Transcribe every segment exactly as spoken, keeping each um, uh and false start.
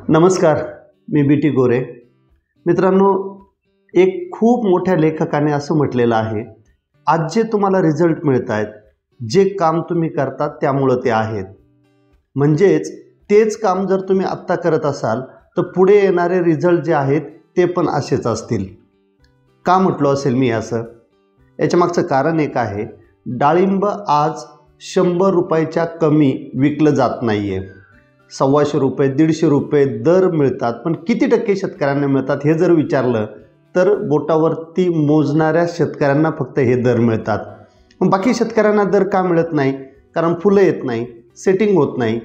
नमस्कार, मी बी टी गोरे. मित्रांनो, एक खूप मोठ्या लेखकाने असं म्हटलेलं आहे, आज जे तुम्हाला रिझल्ट मिळत आहेत, जे काम तुम्ही करतात त्यामुळं ते आहेत. म्हणजेच तेच काम जर तुम्ही आत्ता करत असाल तर पुढे येणारे रिझल्ट जे आहेत ते पण असेच असतील. का म्हटलं असेल मी असं? याच्या मागचं कारण एक आहे, डाळिंब आज शंभर रुपयाच्या कमी विकलं जात नाही आहे. सव्वाशे रुपये दीडशे रुपये दर मिळतात, पण किती टक्के शेतकऱ्यांना मिळतात हे जर विचारलं तर बोटावरती मोजणाऱ्या शेतकऱ्यांना फक्त हे दर मिळतात. मग बाकी शेतकऱ्यांना दर का मिळत नाही? कारण फुलं येत नाही, सेटिंग होत नाही.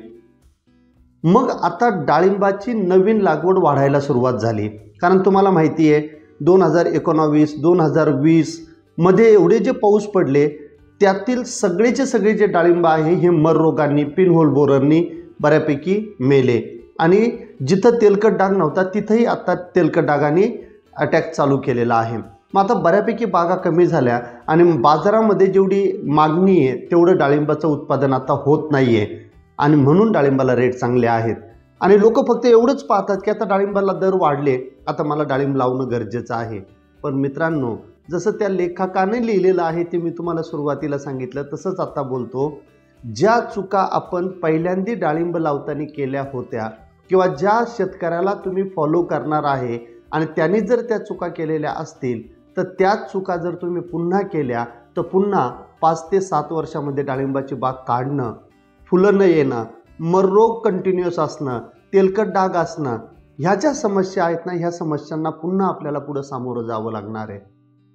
मग आता डाळिंबाची नवीन लागवड वाढायला सुरुवात झाली. कारण तुम्हाला माहिती आहे, दोन हजार एकोणावीस दोन हजार वीस मध्ये एवढे जे पाऊस पडले त्यातील सगळेचे सगळे जे डाळिंब आहे हे मर रोगांनी, पिनहोल बोररनी बऱ्यापैकी मेले. आणि जिथं तेलकट डाग नव्हता तिथंही आता तेलकट डागाने अटॅक चालू केलेला आहे. मग आता बऱ्यापैकी बागा कमी झाल्या आणि बाजारामध्ये जेवढी मागणी आहे तेवढं डाळिंबाचं उत्पादन आता होत नाही आहे. आणि म्हणून डाळिंबाला रेट चांगले आहेत. आणि लोक फक्त एवढंच पाहतात की आता डाळिंबाला दर वाढले, आता मला डाळिंब लावणं गरजेचं आहे. पण मित्रांनो, जसं त्या लेखकाने लिहिलेलं आहे ते मी तुम्हाला सुरुवातीला सांगितलं तसंच आता बोलतो. ज्या चुका आपण पहिल्यांदा डाळिंब लावताना केल्या होत्या किंवा ज्या शेतकऱ्याला तुम्ही फॉलो करणार आहे आणि त्यांनी जर त्या चुका केलेल्या असतील तर त्याच चुका जर तुम्ही पुन्हा केल्या तर पुन्हा पाच ते सात वर्षामध्ये डाळिंबाची बाग काढणं, फुलं न येणं, मररोग कंटिन्युअस असणं, तेलकट डाग असणं, ह्या ज्या समस्या आहेत ना, ह्या समस्यांना पुन्हा आपल्याला पुढं सामोरं जावं लागणार आहे.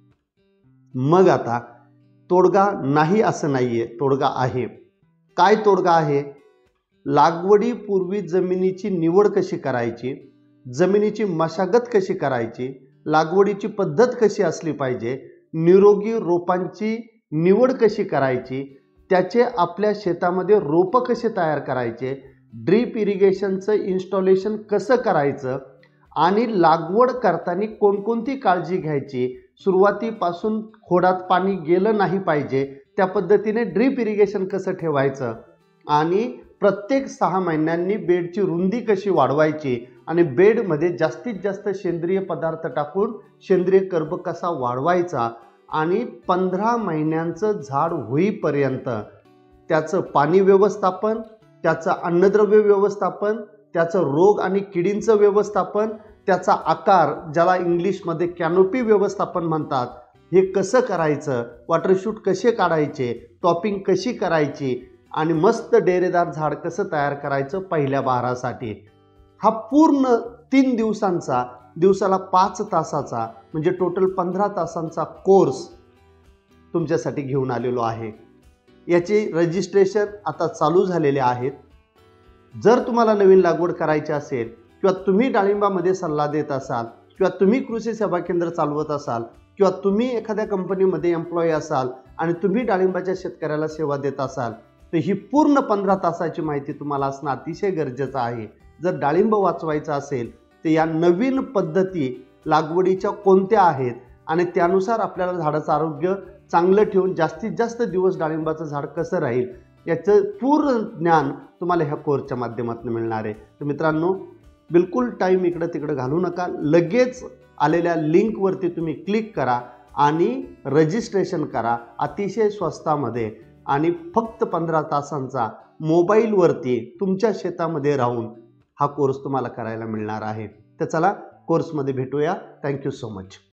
मग आता तोडगा नाही असं नाही आहे, तोडगा आहे. काय तोडगा आहे? लागवडीपूर्वी जमिनीची निवड कशी करायची, जमिनीची मशागत कशी करायची, लागवडीची पद्धत कशी असली पाहिजे, निरोगी रोपांची निवड कशी करायची, त्याचे आपल्या शेतामध्ये रोपं कसे तयार करायचे, ड्रीप इरिगेशनचं इन्स्टॉलेशन कसं करायचं आणि लागवड करताना कोणकोणती काळजी घ्यायची, सुरुवातीपासून खोडात पाणी गेलं नाही पाहिजे त्या पद्धतीने ड्रीप इरिगेशन कसं ठेवायचं आणि प्रत्येक सहा महिन्यांनी बेडची रुंदी कशी वाढवायची आणि बेडमध्ये जास्तीत जास्त सेंद्रिय पदार्थ टाकून सेंद्रिय कर्ब कसा वाढवायचा आणि पंधरा महिन्यांचं झाड होईपर्यंत त्याचं पाणी व्यवस्थापन, त्याचं अन्नद्रव्य व्यवस्थापन, त्याचं रोग आणि किडींचं व्यवस्थापन, त्याचा आकार ज्याला इंग्लिशमध्ये कॅनोपी व्यवस्थापन म्हणतात, हे कसं करायचं, वॉटरशूट कसे काढायचे, टॉपिंग कशी करायची आणि मस्त डेरेदार झाड कसं तयार करायचं पहिल्या बहारासाठी, हा पूर्ण तीन दिवसांचा, दिवसाला पाच तासाचा म्हणजे टोटल पंधरा तासांचा कोर्स तुमच्यासाठी घेऊन आलेलो आहे. याचे रजिस्ट्रेशन आता चालू झालेले आहेत. जर तुम्हाला नवीन लागवड करायची असेल किंवा तुम्ही डाळिंबामध्ये सल्ला देत असाल किंवा तुम्ही कृषी सेवा केंद्र चालवत असाल किंवा तुम्ही एखाद्या कंपनीमध्ये एम्प्लॉई असाल आणि तुम्ही डाळिंबाच्या शेतकऱ्याला सेवा देत असाल तर ही पूर्ण पंधरा तासाची माहिती तुम्हाला असणं अतिशय गरजेचं आहे. जर डाळिंब वाचवायचं असेल तर या नवीन पद्धती लागवडीच्या कोणत्या आहेत आणि त्यानुसार आपल्याला झाडाचं आरोग्य चांगलं ठेवून जास्तीत जास्त दिवस डाळिंबाचं झाड कसं राहील याचं पूर्ण ज्ञान तुम्हाला ह्या कोर्सच्या माध्यमातून मिळणार आहे. तर मित्रांनो, बिलकुल टाईम इकडं तिकडं घालू नका. लगेच आलेल्या लिंकवरती तुम्ही क्लिक करा आणि रजिस्ट्रेशन करा अतिशय स्वस्तामध्ये आणि फक्त पंधरा तासांचा मोबाईलवरती तुमच्या शेतामध्ये राहून हा कोर्स तुम्हाला करायला मिळणार आहे. तर चला कोर्समध्ये भेटूया. Thank you so much.